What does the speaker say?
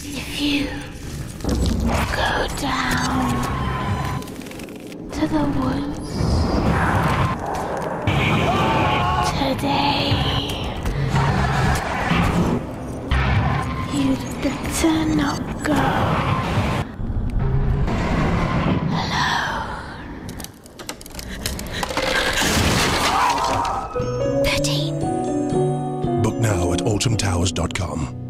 If you go down to the woods today, you'd better not go alone. 13. Book now at autumntowers.com.